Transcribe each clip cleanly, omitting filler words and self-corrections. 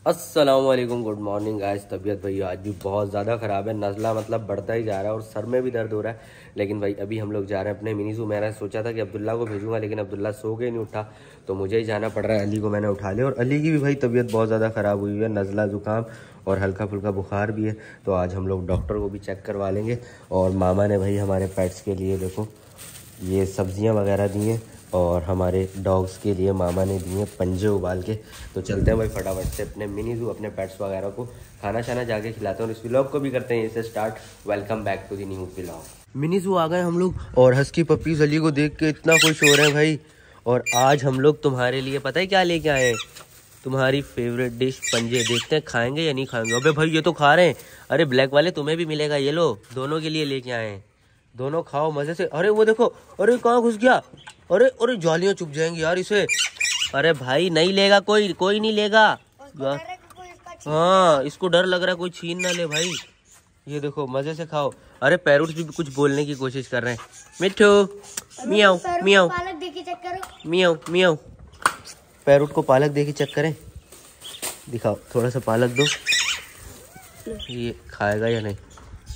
अस्सलाम वालेकुम, good morning guys. तबीयत भाई आज भी बहुत ज़्यादा ख़राब है। नज़ला मतलब बढ़ता ही जा रहा है और सर में भी दर्द हो रहा है। लेकिन भाई अभी हम लोग जा रहे हैं अपने मिनी ज़ू। मैंने सोचा था कि अब्दुल्ला को भेजूंगा, लेकिन अब्दुल्ला सो के नहीं उठा, तो मुझे ही जाना पड़ रहा है। अली को मैंने उठा लिया और अली की भी भाई तबीयत बहुत ज़्यादा ख़राब हुई है, नज़ला ज़ुकाम और हल्का फुल्का बुखार भी है। तो आज हम लोग डॉक्टर को भी चेक करवा लेंगे। और मामा ने भाई हमारे पेट्स के लिए देखो ये सब्जियां वगैरह दी हैं, और हमारे डॉग्स के लिए मामा ने दिए पंजे उबाल के। तो चलते हैं भाई फटाफट से अपने मिनी ज़ू, अपने पेट्स वगैरह को खाना शाना जाके खिलाते हैं और इस व्लॉग को भी करते हैं इसे start. Welcome back to the new vlog. Mini zoo आ गए हम लोग और हस्की पप्पीज अली को देख के इतना खुश हो रहे हैं भाई। और आज हम लोग तुम्हारे लिए पता है क्या लेके आए हैं? तुम्हारी फेवरेट डिश पंजे। देखते हैं खाएंगे या नहीं खाएंगे। अबे भाई ये तो खा रहे हैं। अरे ब्लैक वाले तुम्हें भी मिलेगा, ये लो, दोनों के लिए लेके आए हैं। दोनों खाओ मजे से। अरे वो देखो, अरे कहाँ घुस गया। अरे अरे जालियां चुभ जाएंगी यार इसे। अरे भाई नहीं लेगा कोई, कोई नहीं लेगा। हाँ इसको डर लग रहा है कोई छीन ना ले भाई। ये देखो मजे से खाओ। अरे पैरोट्स भी कुछ बोलने की कोशिश कर रहे हैं। मिठू मियाओ मियाओ मियाओ मियाओ। पैरोट को पालक दे के चेक करें। दिखाओ थोड़ा सा पालक दो, ये खाएगा या नहीं?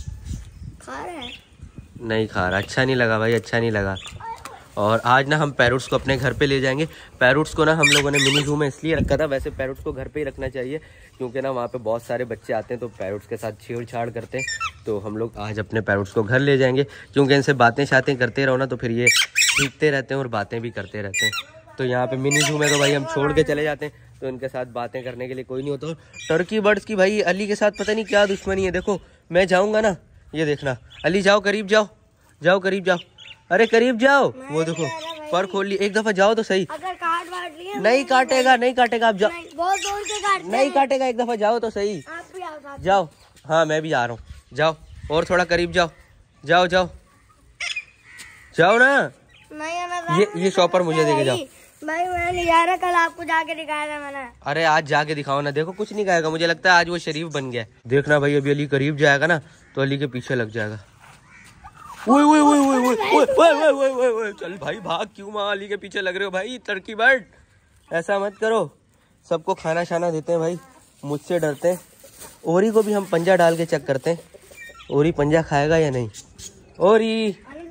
खा रहा है? नहीं खा रहा। अच्छा नहीं लगा भाई, अच्छा नहीं लगा। और आज ना हम पैरोट्स को अपने घर पे ले जाएंगे। पैरोट्स को ना हम लोगों ने मिनी ज़ू में इसलिए रखा था, वैसे पैरोट्स को घर पे ही रखना चाहिए क्योंकि ना वहाँ पे बहुत सारे बच्चे आते हैं तो पैरोट्स के साथ छेड़छाड़ करते हैं। तो हम लोग आज अपने पैरोट्स को घर ले जाएंगे क्योंकि इनसे बातें शातें करते रहो ना तो फिर ये सीखते रहते हैं और बातें भी करते रहते हैं। तो यहाँ पे मिनी ज़ू में तो भाई हम छोड़ के चले जाते हैं तो इनके साथ बातें करने के लिए कोई नहीं होता। टर्की बर्ड्स की भाई अली के साथ पता नहीं क्या दुश्मनी है। देखो मैं जाऊँगा ना, ये देखना। अली जाओ करीब जाओ, जाओ करीब जाओ। अरे करीब जाओ। वो देखो पर खोल ली। एक दफा जाओ तो सही। अगर काट वाट लिया नहीं काटेगा, नहीं काटेगा। आप जाओ। बहुत जोर से काटते नहीं काटेगा, एक दफा जाओ तो सही। आप भी आओ साथ। जाओ। हाँ मैं भी आ रहा हूँ। जाओ और थोड़ा करीब जाओ, जाओ जाओ जाओ ना। नहीं आना। ये शॉपर मुझे देके जाओ भाई। मैंने नहीं जा रहा, कल आपको जाके दिखाया था मैंने। अरे आज जाके दिखाओ ना। देखो कुछ नहीं खाएगा, मुझे लगता है आज वो शरीफ बन गया। देखना भाई अभी अली करीब जाएगा ना तो अली के पीछे लग जाएगा। ओए ओए ओए ओए ओए ओए ओए ओए ओए ओए। चल भाई भाग, क्यों माँ अली के पीछे लग रहे हो भाई? टर्की बर्ड ऐसा मत करो। सबको खाना शाना देते हैं भाई, मुझसे डरते हैं। ओरी को भी हम पंजा डाल के चेक करते हैं, ओरी पंजा खाएगा या नहीं। ओरी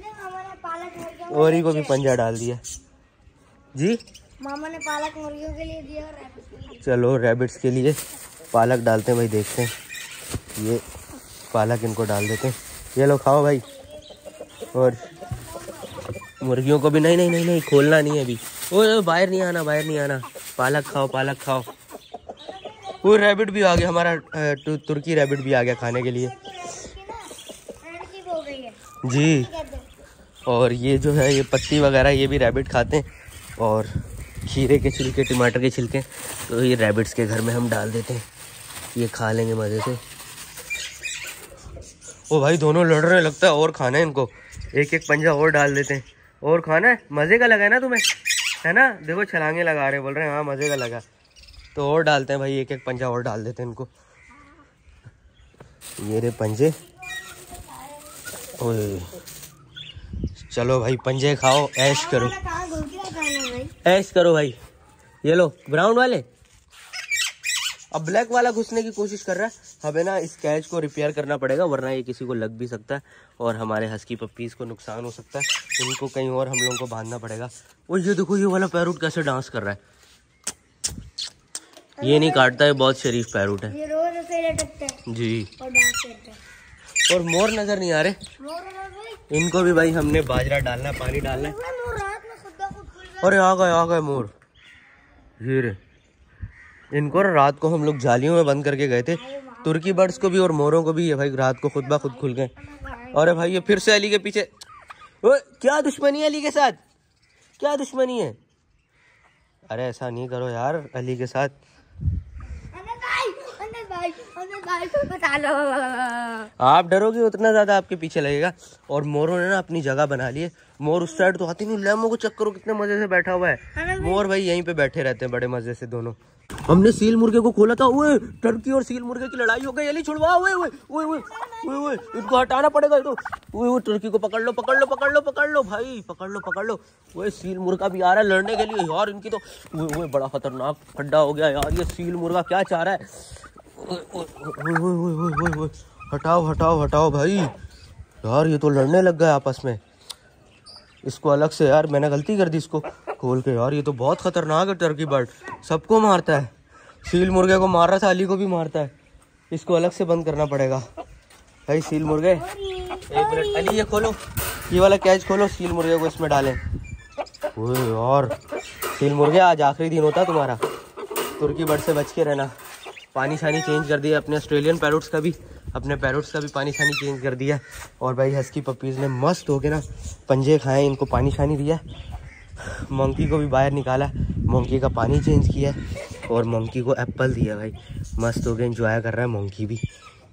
को भी पंजा डाल दिया जी। मामा ने पालक मुर्गियों के लिए दिया और रैबिट्स के लिए। चलो रैबिट्स के लिए पालक डालते हैं भाई। देखते हैं, ये पालक इनको डाल देते हैं। ये लो खाओ भाई। और मुर्गियों को भी नहीं नहीं नहीं नहीं खोलना नहीं है अभी। ओ बाहर नहीं आना, बाहर नहीं आना। पालक खाओ, पालक खाओ। वो रैबिट भी आ गया हमारा, तुर्की रैबिट भी आ गया खाने के लिए जी। और ये जो है ये पत्ती वगैरह ये भी रैबिट खाते हैं, और खीरे के छिलके, टमाटर के छिलके, तो ये रैबिट्स के घर में हम डाल देते हैं, ये खा लेंगे मज़े से। ओ भाई दोनों लड़ रहे, लगता है और खाना है इनको। एक एक पंजा और डाल देते हैं। और खाना है? मज़े का लगा है ना तुम्हें, है ना? देखो छलांगे लगा रहे, बोल रहे हैं हाँ मज़े का लगा। तो और डालते हैं भाई, एक एक पंजा और डाल देते हैं इनको। ये रे पंजे। ओए चलो भाई पंजे खाओ, ऐश करो, ऐश करो भाई। ये लो ब्राउन वाले। अब ब्लैक वाला घुसने की कोशिश कर रहा है। हमें ना इस कैच को रिपेयर करना पड़ेगा, वरना ये किसी को लग भी सकता है और हमारे हस्की पप्पीज को नुकसान हो सकता है। इनको कहीं और हम लोगों को बांधना पड़ेगा। और ये देखो ये वाला पैरोट कैसे डांस कर रहा है। ये नहीं काटता है, बहुत शरीफ पैरोट है। ये रोज ऐसे लटकते हैं जी। और डांस करते हैं। और मोर नजर नहीं आ रहे। इनको भी भाई हमने बाजरा डालना, पानी डालना है। अरे आ गए मोर। ये रे, इनको रात को हम लोग जालियों में बंद करके गए थे। तुर्की बर्ड्स को भी और मोरों को भी ये भाई रात को खुद ब खुद खुल गए। अरे भाई ये फिर से अली के पीछे। ओ, क्या दुश्मनी है अली के साथ? क्या दुश्मनी है? अरे ऐसा नहीं करो यार अली के साथ। बता लो। आप डरोगे उतना ज्यादा आपके पीछे लगेगा। और मोरों ने ना अपनी जगह बना ली है। मोर उस साइड तो आती नहीं, लेमो को चेक करो कितने मजे से बैठा हुआ है। मोर भाई यहीं पे बैठे रहते हैं बड़े मजे से दोनों। हमने सील मुर्गे को खोला था, ओए टर्की और सील मुर्गे की लड़ाई हो गई। अली छुड़वा, ओए ओए ओए ओए ओए इनको हटाना पड़ेगा। तो ओए ओए टर्की को पकड़ लो पकड़ लो पकड़ लो पकड़ लो भाई, पकड़ लो पकड़ लो। ओए सील मुर्गा भी आ रहा है लड़ने के लिए यार। इनकी तो ओए ओए बड़ा खतरनाक खड्डा हो गया यार। ये सील मुर्गा क्या चाह रहा है? ओए ओए ओए ओए हटाओ हटाओ हटाओ भाई यार, ये तो लड़ने लग गए आपस में। इसको अलग से यार, मैंने गलती कर दी इसको खोल के यार। ये तो बहुत खतरनाक है टर्की बर्ड, सबको मारता है। सील मुर्गे को मार रहा था, अली को भी मारता है। इसको अलग से बंद करना पड़ेगा भाई। सील मुर्गे एक मिनट, अली ये खोलो, ये वाला कैच खोलो, सील मुर्गे को इसमें डालें। ओए यार सील मुर्गे आज आखिरी दिन होता तुम्हारा, तुर्की बर्ड से बच के रहना। पानी शानी चेंज कर दिया अपने ऑस्ट्रेलियन पैरोट्स का भी, अपने पैरोट्स का भी पानी शानी चेंज कर दिया। और भाई हस्की पपीज़ ने मस्त होके ना पंजे खाए, इनको पानी शानी दिया। मंकी को भी बाहर निकाला, मंकी का पानी चेंज किया और मंकी को एप्पल दिया भाई। मस्त होके एंजॉय कर रहा है मंकी भी।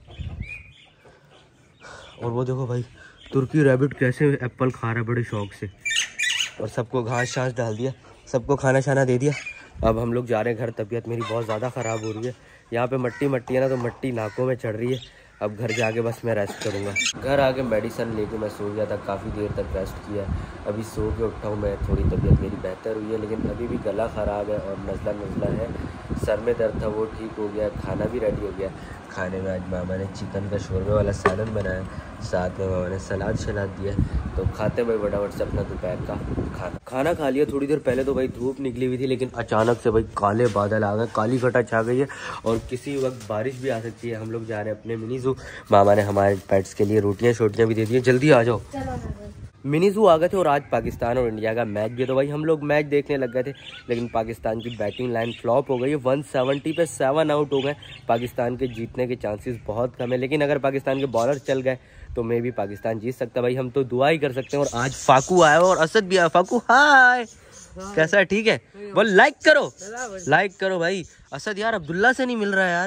और वो देखो भाई तुर्की रैबिट कैसे एप्पल खा रहा है बड़े शौक से। और सबको घास शास डाल दिया, सबको खाना शाना दे दिया। अब हम लोग जा रहे हैं घर। तबीयत मेरी बहुत ज़्यादा ख़राब हो रही है, यहाँ पे मट्टी मट्टी है ना, तो मट्टी नाकों में चढ़ रही है। अब घर जाके बस मैं रेस्ट करूँगा। घर आके मेडिसिन लेके मैं सो गया था, काफ़ी देर तक रेस्ट किया। अभी सो के उठा हूँ मैं, थोड़ी तबीयत मेरी बेहतर हुई है, लेकिन अभी भी गला ख़राब है और नज़ला है। सर में दर्द था वो ठीक हो गया, खाना भी रेडी हो गया। खाने में आज मामा ने चिकन का शोरमे वाला सालन बनाया, साथ में मामा ने सलाद शलाद दिया। तो खाते भाई फटाफट से अपना दोपहर का खाना खा लिया। थोड़ी देर पहले तो भाई धूप निकली हुई थी, लेकिन अचानक से भाई काले बादल आ गए, काली घटा छा गई है और किसी वक्त बारिश भी आ सकती है। हम लोग जा रहे हैं अपने मिनी ज़ू। मामा ने हमारे पेट्स के लिए रोटियां शोटियां भी दे दी हैं, जल्दी आ जाओ। मिनी ज़ू आ गए थे और आज पाकिस्तान और इंडिया का मैच भी, तो भाई हम लोग मैच देखने लग गए थे। लेकिन पाकिस्तान की बैटिंग लाइन फ्लॉप हो गई है, 170 पे 7 आउट हो गए। पाकिस्तान के जीतने के चांसेस बहुत कम है, लेकिन अगर पाकिस्तान के बॉलर चल गए तो मे भी पाकिस्तान जीत सकता है भाई। हम तो दुआ ही कर सकते हैं। और आज फाकू आया और असद भी आया। फाकू हाय, कैसा है? ठीक है, बोल लाइक करो, लाइक करो भाई। असद यार अब्दुल्ला से नहीं मिल रहा है यार।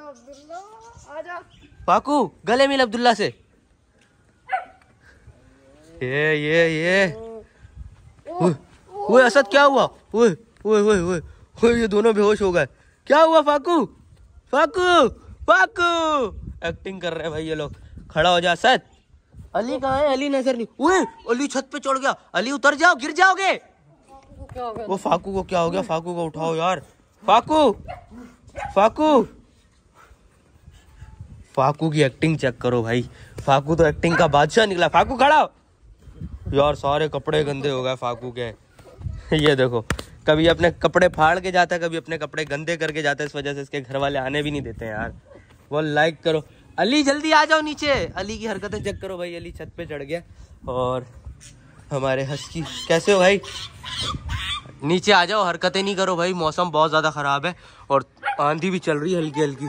फाकू गले मिल अब्दुल्ला से। ये ओए असद क्या हुआ? ओए ओए ओए ओए ओए ये दोनों बेहोश हो गए। क्या हुआ फाकू? फाकू फाकू एक्टिंग कर रहे हैं भाई ये लोग। खड़ा हो जा असद। अली कहाँ है? अली नजर नहीं। ओए अली छत पे चढ़ गया। अली उतर जाओ, गिर जाओगे। वो फाकू को क्या हो गया? फाकू को उठाओ यार। फाकू फाकू फाकू की एक्टिंग चेक करो भाई। फाकू तो एक्टिंग का बादशाह निकला। फाकू खड़ा हो यार, सारे कपड़े गंदे हो गए फाकू के। ये देखो, कभी अपने कपड़े फाड़ के जाता है, कभी अपने कपड़े गंदे करके जाता है। इस वजह से इसके घर वाले आने भी नहीं देते हैं यार। वो लाइक करो। अली जल्दी आ जाओ नीचे। अली की हरकतें चेक करो भाई। अली छत पे चढ़ गया। और हमारे हस्की कैसे हो भाई? नीचे आ जाओ, हरकतें नहीं करो भाई। मौसम बहुत ज़्यादा ख़राब है और आंधी भी चल रही है हल्की हल्की।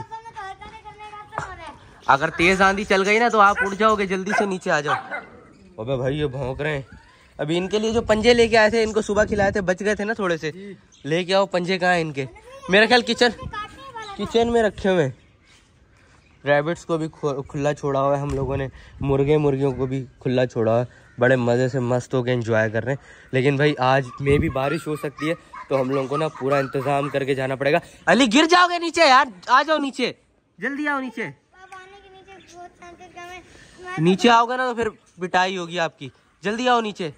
अगर तेज आंधी चल गई ना तो आप उठ जाओगे। जल्दी से नीचे आ जाओ। अबे भाई ये भौंक रहे हैं। अभी इनके लिए जो पंजे लेके आए थे, इनको सुबह खिलाए थे, बच गए थे ना थोड़े से। लेके आओ पंजे। कहाँ है इनके? मेरा ख्याल किचन में रखे हुए। रैबिट्स को भी खुला छोड़ा हुआ है हम लोगों ने, मुर्गियों को भी खुला छोड़ा हुआ है। बड़े मज़े से मस्त होकर एंजॉय कर रहे हैं। लेकिन भाई आज में भी बारिश हो सकती है, तो हम लोगों को ना पूरा इंतजाम करके जाना पड़ेगा। अली गिर जाओगे नीचे यार, आ जाओ नीचे, जल्दी आओ नीचे। नीचे आओगे ना तो फिर पिटाई होगी आपकी। जल्दी आओ नीचे।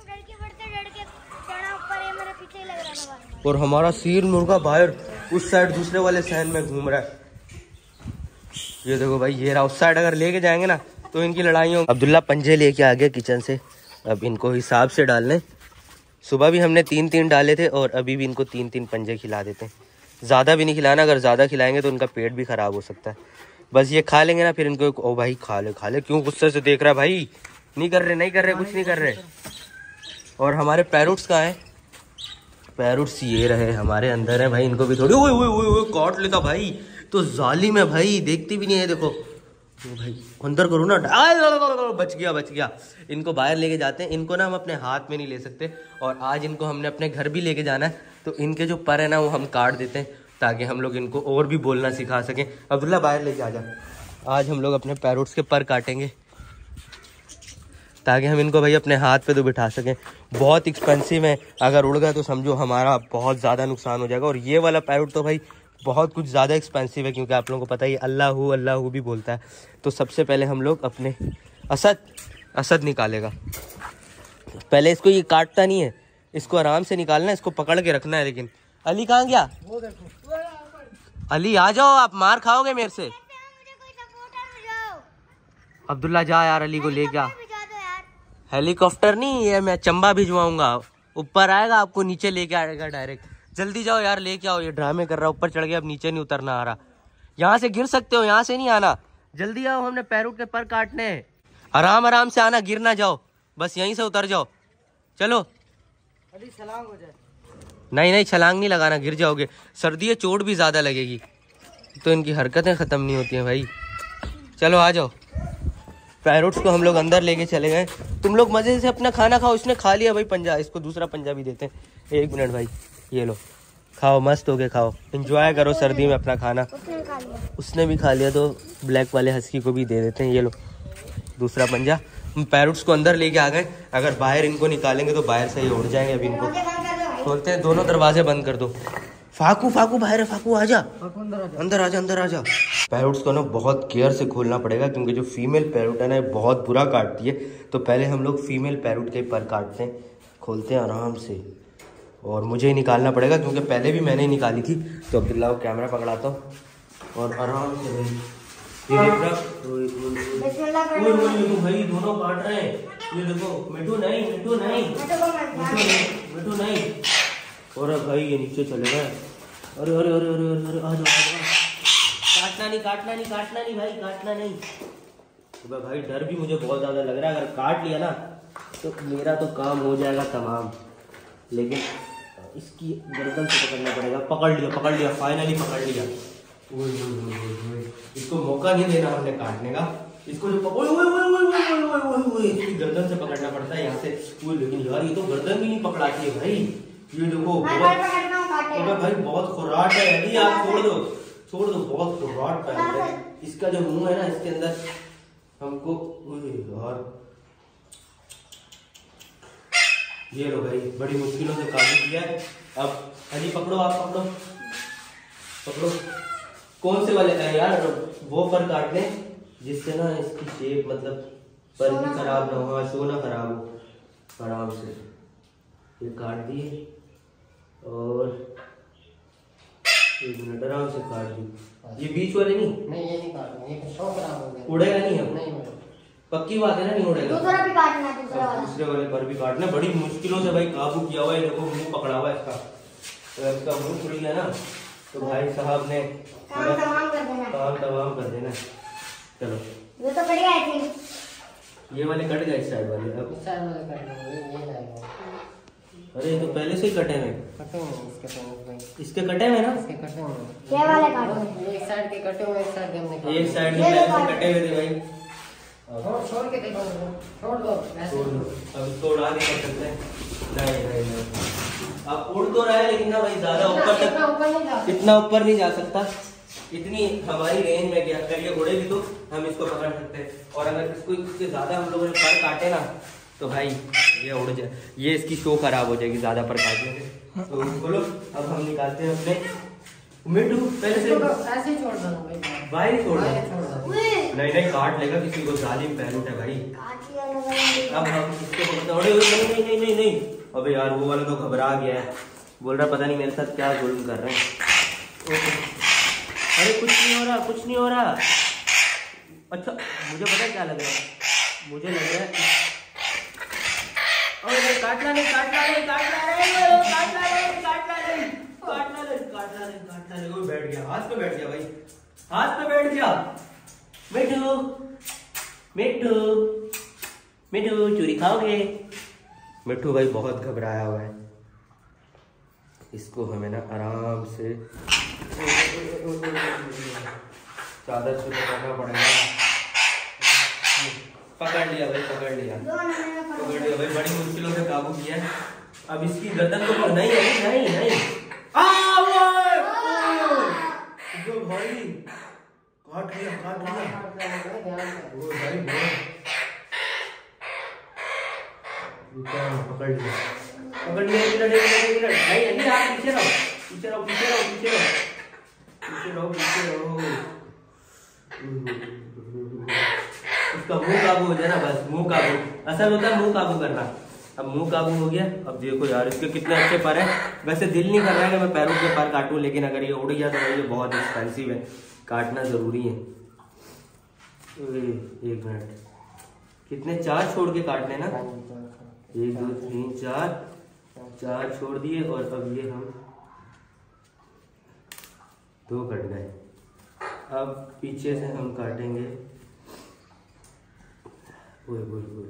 और हमारा सील मुर्गा बाहर उस साइड दूसरे वाले सैन में घूम रहा है। ये देखो भाई, ये रहा उस साइड। अगर लेके जाएंगे ना तो इनकी लड़ाई होगी। अब्दुल्ला पंजे लेके आ गया किचन से। अब इनको हिसाब से डालने। सुबह भी हमने 3-3 डाले थे और अभी भी इनको 3-3 पंजे खिला देते हैं। ज़्यादा भी नहीं खिलाना, अगर ज़्यादा खिलाएंगे तो इनका पेट भी ख़राब हो सकता है। बस ये खा लेंगे ना, फिर इनको ओ भाई खा ले। क्यों गुस्से से देख रहा है भाई? नहीं कर रहे कुछ नहीं कर रहे। और हमारे पैरोट्स कहाँ हैं? पैरोट्स ये रहे हमारे अंदर है भाई। इनको भी थोड़ी ओए काट लेता भाई। तो जालिम है भाई, देखती भी नहीं है। देखो भाई अंदर करो ना। बच गया। इनको बाहर लेके जाते हैं। इनको ना हम अपने हाथ में नहीं ले सकते। और आज इनको हमने अपने घर भी लेके जाना है, तो इनके जो पर है ना वो हम काट देते हैं, ताकि हम लोग इनको और भी बोलना सिखा सकें। अब्दुल्ला बाहर लेके आ जा। आज हम लोग अपने पैरोट्स के पर काटेंगे ताकि हम इनको भाई अपने हाथ पे तो बिठा सकें। बहुत एक्सपेंसिव है, अगर उड़ गया तो समझो हमारा बहुत ज़्यादा नुकसान हो जाएगा। और ये वाला पैरोट तो भाई बहुत कुछ ज़्यादा एक्सपेंसिव है, क्योंकि आप लोगों को पता ही अल्लाहू अल्लाहू भी बोलता है। तो सबसे पहले हम लोग अपने असद निकालेगा। पहले इसको ये काटता नहीं है, इसको आराम से निकालना है, इसको पकड़ के रखना है। लेकिन अली कहाँ गया? अली आ जाओ, आप मार खाओगे मेरे से। अब्दुल्ला जा यार, अली को ले जा। हेलीकॉप्टर नहीं, ये मैं चंबा भिजवाऊंगा, ऊपर आएगा आपको नीचे लेके आएगा डायरेक्ट। जल्दी जाओ यार, लेके आओ। ये ड्रामे कर रहा, ऊपर चढ़ गया, अब नीचे नहीं उतरना आ रहा। यहाँ से गिर सकते हो, यहाँ से नहीं आना। जल्दी आओ, हमने पैरोट के पर काटने हैं। आराम आराम से आना, गिर ना जाओ, बस यहीं से उतर जाओ। चलो अभी छलांग हो जाए। नहीं छलांग नहीं लगाना, गिर जाओगे। सर्दी है, चोट भी ज़्यादा लगेगी। तो इनकी हरकतें ख़त्म नहीं होती हैं भाई। चलो आ जाओ। पैरोट्स को हम लोग अंदर लेके चले गए। तुम लोग मज़े से अपना खाना खाओ। इसने खा लिया भाई पंजा, इसको दूसरा पंजा भी देते हैं। 1 मिनट भाई, ये लो खाओ, मस्त हो गए, खाओ, एंजॉय करो सर्दी में अपना खाना। उसने भी खा लिया, तो ब्लैक वाले हस्की को भी दे देते हैं। ये लो दूसरा पंजा। हम पैरोट्स को अंदर लेके आ गए। अगर बाहर इनको निकालेंगे तो बाहर से ही उड़ जाएंगे। अभी इनको खोलते हैं, दोनों दरवाजे बंद कर दो। फाकू बाहर है, फाकू आजा, अंदर आजा। पैरोट्स को ना बहुत केयर से खोलना पड़ेगा, क्योंकि जो फीमेल पैरोट है ना बहुत बुरा काटती है। तो पहले हम लोग फीमेल पैरोट के पर काटते हैं, खोलते हैं आराम से। और मुझे ही निकालना पड़ेगा, क्योंकि पहले भी मैंने ही निकाली थी। तो अब्दुल्ला को कैमरा पकड़ाता हूँ और आराम से भाई ये देख रहा भाई, दोनों काट रहे हैं। ये देखो, मिठू नहीं। और भाई ये नीचे चले गए। अरे आ जाओ। काटना नहीं भाई, काटना नहीं। तो भाई डर भी मुझे बहुत ज़्यादा लग रहा है। अगर काट लिया ना तो मेरा तो काम हो जाएगा तमाम। लेकिन इसकी गर्दन से पकड़ना पड़ेगा। पकड़ लिया, फाइनली पकड़ लिया। इसको मौका नहीं देना हमने काटने का। इसको जो इसकी गर्दन से पकड़ना पड़ता है यहाँ से। लेकिन यार ये तो गर्दन भी नहीं पकड़ाती है भाई। ये देखो भाई बहुत खुराट है। अभी आप छोड़ दो, बहुत खुराट है। इसका जो मुंह है ना, इसके अंदर हमको यार, ये लो भाई, बड़ी मुश्किलों से काबू किया है। अब अली पकड़ो, आप पकड़ो। कौन से वाले हैं यार? वो पर काट लें जिससे ना इसकी शेप, मतलब पर भी खराब ना हो, शो ना खराब हो। आराम से ये काट दिए और 1 मिनट आराम से काट दी। ये बीच वाले नहीं, ये नहीं काटना, ये शो खराब हो गया। उड़ेगा नहीं अब? नहीं, पक्की बात है ना, नहीं उड़ेगा। दूसरा भी काटना, दूसरे वाले पर भी काटना। बड़ी मुश्किलों से भाई काबू किया हुआ है। देखो मुंह पकड़ा हुआ है इसका। तो इसका मुंह खुल गया ना, तो भाई साहब ने काम तमाम कर देना। चलो ये तो बढ़िया है। ये वाले कट गए, इस साइड वाले। अब इस साइड वाले कट गए, ये जाएगा। अरे तो पहले से ही कटे हैं। इसके कटे हुए ना, इसके कटे हुए। ये वाले काटे, एक साइड के कटे हुए, एक साइड के हमने एक साइड के पहले से कटे हुए थे भाई। छोड़ के देखो, छोड़ दो। अब इसको उड़ा नहीं कर सकते। नहीं अब उड़ तो रहा है, लेकिन ना भाई ज्यादा ऊपर तक, इतना ऊपर नहीं जा सकता। इतनी हमारी रेंज में गया। अगर ये उड़ेगी तो हम इसको पकड़ सकते हैं। और अगर इसको इससे ज्यादा हम लोगों ने पर काटे ना, तो भाई ये उड़ जाए, ये इसकी शो खराब हो जाएगी ज्यादा पर काटने से। तो बोलो, अब हम निकालते हैं अपने मिठू। पहले से ऐसे छोड़ दो भाई, छोड़ दो। नहीं काट लेगा किसी को, जालिम पैरोट है भाई। अब हम इसको नहीं। अबे यार वो वाला तो घबरा गया है, बोल रहा पता नहीं मेरे साथ क्या जुल्म कर रहे हैं। अरे कुछ नहीं हो रहा। अच्छा मुझे पता क्या लग रहा है, मुझे लग रहा है काटना नहीं। बैठ गया, हाथ पे बैठ गया भाई, हाथ पे बैठ गया। मिठू चूरी खाओगे? मिठू भाई बहुत घबराया हुआ है। इसको हमें ना आराम से चादर से पकड़ना पड़ेगा। पकड़ लिया भाई, बड़ी मुश्किलों से काबू किया। अब इसकी गर्दन को नहीं भाई काट लिया ओ भाई पकड़ लिया एक मिनट नहीं आप पीछे रहो उसका मुंह काबू हो जाए ना, बस मुंह काबू असल होता है, मुंह काबू करना। अब मुंह काबू हो गया। अब देखो यार इसके कितने अच्छे पर है। वैसे दिल नहीं कर रहा है कि मैं पैरों के पर काटूं, लेकिन अगर ये उड़ गया तो भाई ये बहुत एक्सपेंसिव है, काटना जरूरी है। एक मिनट, कितने 4 छोड़ के काटने ना, 1 2 3 4 छोड़ दिए और अब ये हम 2 कट गए। अब पीछे से हम काटेंगे। ओए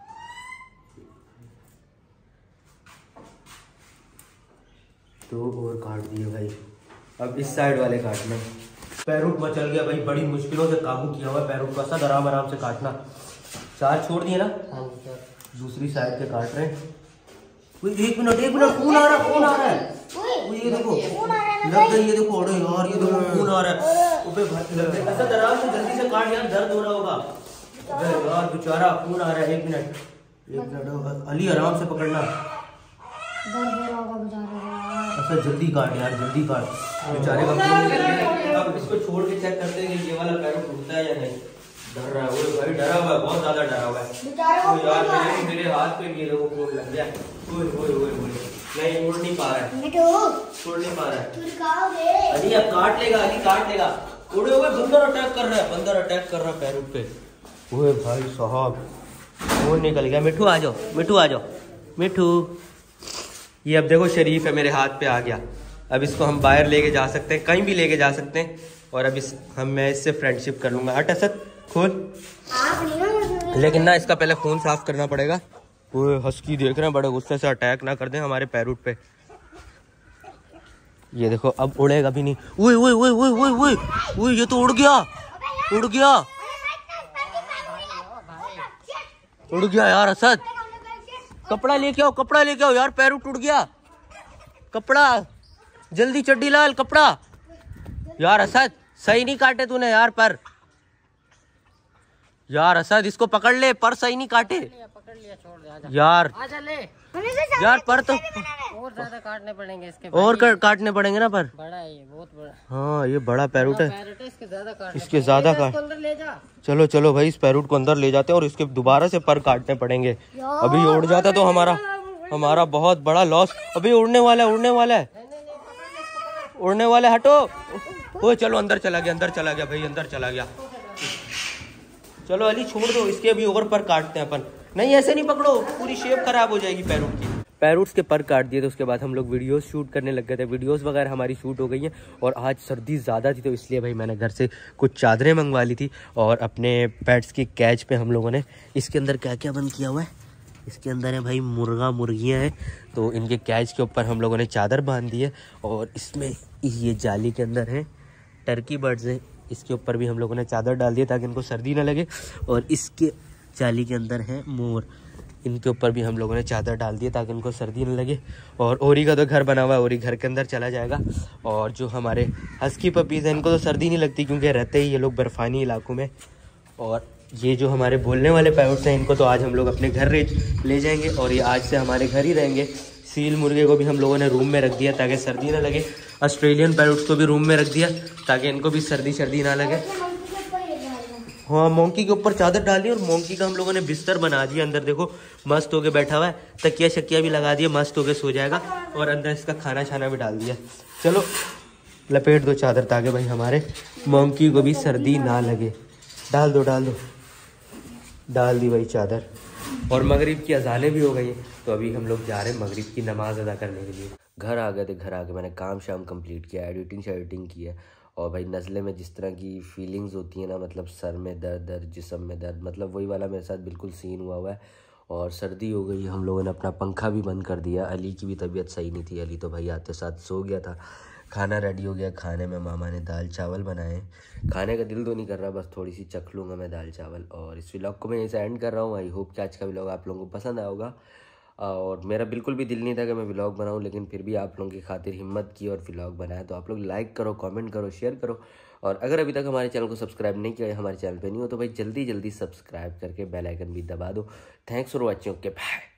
2 और काट दिए भाई। अब इस साइड वाले काटना। पैरूट मचल गया भाई, बड़ी मुश्किलों से काबू किया हुआ है पैरूट को। ऐसा आराम से काटना। 4 छोड़ दिए ना, दूसरी साइड के काट रहे हैं। एक मिनट खून आ रहा है। ये देखो लग गई, ये देखो। अरे यार ये देखो खून आ रहा है। ऐसा आराम से जल्दी से काट यार, दर्द हो रहा होगा। अरे यार बेचारा खून आ रहा है। एक मिनट अली आराम से पकड़ना। अच्छा जल्दी काट यार, जल्दी काट, बेचारे का खून निकल गया। अब इसको छोड़ के चेक करते हैं कि ये वाला पैर टूटता है या नहीं। डर रहा है वो भाई, डरा हुआ है, बहुत ज्यादा डरा हुआ है। तो यार मेरे हाथ पे भी देखो खून लग गया। नहीं उड़ नहीं पा रहा है, छोड़ नहीं पा रहा है। अली अब काट लेगा, अली काट लेगा। उड़े हुए बंदर अटैक कर रहा है पैरों पे। ओए भाई साहब खून निकल गया। मिठू आ जाओ मिठू। ये अब देखो शरीफ है, मेरे हाथ पे आ गया। अब इसको हम बाहर लेके जा सकते हैं, कहीं भी लेके जा सकते हैं। और अब मैं इससे फ्रेंडशिप कर लूंगा। हट असद खोल। लेकिन ना इसका पहले खून साफ करना पड़ेगा। वो हस्की देख रहे हैं, बड़े गुस्से से अटैक ना कर दें हमारे पैरूट पे। ये देखो अब उड़ेगा भी नहीं। ओए ये तो उड़ गया यार। असद कपड़ा लेके आओ यार, पैरूट टूट गया। कपड़ा जल्दी, चड्डी लाल कपड़ा। यार असद सही नहीं काटे तूने यार पर। यार असद इसको पकड़ ले, पर सही नहीं काटे। पकड़ लिया, छोड़ दे यार। यार पर तो और ज्यादा काटने पड़ेंगे इसके, और काटने पड़ेंगे ना पर। बड़ा है ये, बहुत बड़ा। हाँ ये बड़ा पैरूट है, इसके ज्यादा काट। चलो भाई इस पैरूट को अंदर ले जाते हैं और इसके दोबारा से पर काटने पड़ेंगे। अभी उड़ जाता तो हमारा बहुत बड़ा लॉस। अभी उड़ने वाला है। हटो। वो चलो अंदर चला गया भाई, अंदर चला गया। चलो अली छोड़ दो, इसके अभी और पर काटते हैं अपन। नहीं ऐसे नहीं पकड़ो, पूरी शेप खराब हो जाएगी पैरूट की। पैरूट्स के पर काट दिए तो उसके बाद हम लोग वीडियोस शूट करने लग गए थे। वीडियोस वगैरह हमारी शूट हो गई हैं। और आज सर्दी ज़्यादा थी तो इसलिए भाई मैंने घर से कुछ चादरें मंगवा ली थी। और अपने पेट्स की कैच पे हम लोगों ने इसके अंदर क्या क्या बंद किया हुआ है। इसके अंदर है भाई मुर्गियाँ हैं, तो इनके कैच के ऊपर हम लोगों ने चादर बांध दी है। और इसमें ये जाली के अंदर है टर्की बर्ड्स हैं, इसके ऊपर भी हम लोगों ने चादर डाल दी ताकि इनको सर्दी ना लगे। और इसके जाली के अंदर है मोर, इनके ऊपर भी हम लोगों ने चादर डाल दी ताकि इनको सर्दी न लगे। और ओरी का तो घर बना हुआ है, ओरी घर के अंदर चला जाएगा। और जो हमारे हस्की पपीज़ हैं इनको तो सर्दी नहीं लगती क्योंकि रहते ही ये लोग बर्फ़ानी इलाकों में। और ये जो हमारे बोलने वाले पैरोट्स हैं इनको तो आज हम लोग अपने घर ले जाएंगे और ये आज से हमारे घर ही रहेंगे। सील मुर्गे को भी हम लोगों ने रूम में रख दिया ताकि सर्दी ना लगे। ऑस्ट्रेलियन पैरोट्स को भी रूम में रख दिया ताकि इनको भी सर्दी ना लगे। हाँ मोंकी के ऊपर चादर डाली और मोंकी का हम लोगों ने बिस्तर बना दिया। अंदर देखो मस्त होके बैठा हुआ है, तकिया शकिया भी लगा दिया, मस्त होके सो जाएगा। और अंदर इसका खाना छाना भी डाल दिया। चलो लपेट दो चादर ताकि भाई हमारे मोंकी को भी सर्दी ना लगे। डाल दो डाल दी भाई चादर। और मगरिब की अजानें भी हो गई हैं तो अभी हम लोग जा रहे हैं मगरिब की नमाज़ अदा करने के लिए। घर आ गए थे, घर आके मैंने काम शाम कंप्लीट किया, एडिटिंग की है। और भाई नज़ले में जिस तरह की फीलिंग्स होती हैं ना, मतलब सर में दर्द, जिस्म में दर्द, मतलब वही वाला मेरे साथ बिल्कुल सीन हुआ है। और सर्दी हो गई, हम लोगों ने अपना पंखा भी बंद कर दिया। अली की भी तबीयत सही नहीं थी, अली तो भाई आते साथ सो गया था। खाना रेडी हो गया, खाने में मामा ने दाल चावल बनाए। खाने का दिल तो नहीं कर रहा, बस थोड़ी सी चख लूँगा मैं दाल चावल। और इस व्लॉग को मैं यहीं से एंड कर रहा हूँ। आई होप कि आज का व्लॉग आप लोगों को पसंद आया होगा। और मेरा बिल्कुल भी दिल नहीं था कि मैं व्लॉग बनाऊं, लेकिन फिर भी आप लोगों की खातिर हिम्मत की और व्लॉग बनाया। तो आप लोग लाइक करो, कमेंट करो, शेयर करो, और अगर अभी तक हमारे चैनल को सब्सक्राइब नहीं किया, हमारे चैनल पे नहीं हो तो भाई जल्दी जल्दी सब्सक्राइब करके बेल आइकन भी दबा दो। Thanks for watching. Okay bye.